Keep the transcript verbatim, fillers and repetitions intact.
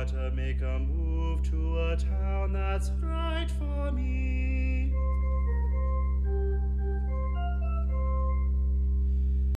gotta make a move to a town that's right for me.